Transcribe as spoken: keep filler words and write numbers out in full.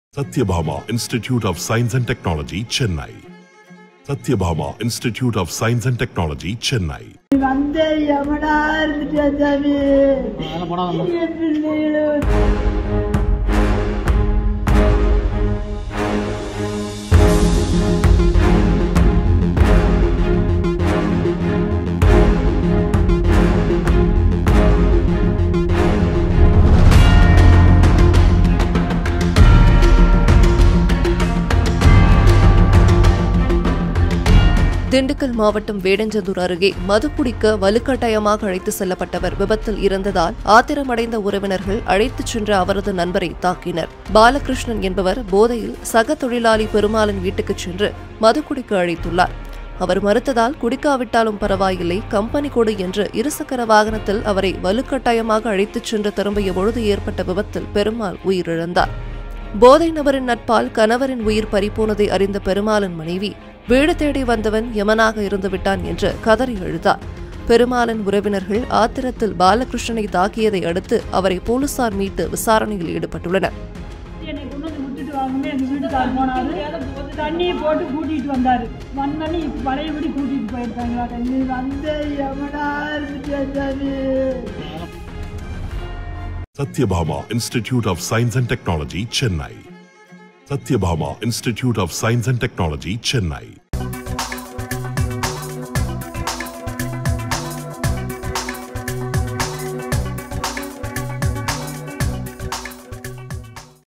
Satyabhama Institute of Science and Technology, Chennai. Satyabhama Institute of Science and Technology, Chennai. Dindigul மாவட்டம் வேடஞ்சந்தூர் அருகே மது குடிக்க வலுக்கட்டாயமாக அழைத்து செல்லப்பட்டவர் விபத்தில் இறந்ததால் ஆத்திரமடைந்த உறவினர்கள் அழைத்துச் சென்ற அவரது நண்பரை தாக்கினர். பாலகிருஷ்ணன் என்பவர் போதையில் சக தொழிலாளி பெருமாளின் வீட்டுக்கு சென்று மது குடிக்க அழைத்துள்ளார். அவர் மறுத்ததால் குடிக்காவிட்டாலும் பரவாயில்லை, கம்பெனி கொடு என்று இருசக்கர வாகனத்தில் அவரை வலுக்கட்டாயமாக அழைத்துச் சென்று திரும்பிய பொழுது ஏற்பட்ட விபத்தில் பெருமாள் உயிரிழந்தார். போதை நபரின் நட்பால் கணவரின் உயிர் பறிபோனதை அறிந்த பெருமாளின் மனைவி வீடு தேடி வந்தவன் யமனாக இருந்துவிட்டான் என்று கதறி எழுதார். பெருமாளின் உறவினர்கள் ஆத்திரத்தில் பாலகிருஷ்ணனை தாக்கியதை அடுத்து அவரை போலீசார் மீட்டு விசாரணையில் ஈடுபட்டுள்ளனர். Satyabhama Institute of Science and Technology, Chennai. Satyabhama Institute of Science and Technology, Chennai.